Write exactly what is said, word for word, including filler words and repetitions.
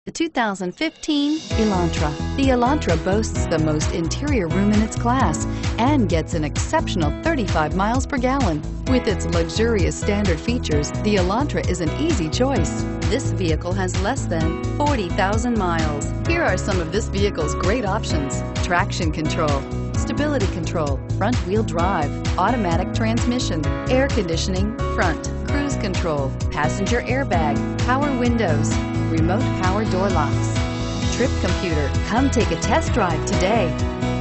The two thousand fifteen Elantra. The Elantra boasts the most interior room in its class and gets an exceptional thirty-five miles per gallon. With its luxurious standard features, the Elantra is an easy choice. This vehicle has less than forty thousand miles. Here are some of this vehicle's great options: traction control, stability control, front wheel drive, automatic transmission, air conditioning, front, cruise control, passenger airbag, power windows, remote power door locks, trip computer. Come take a test drive today.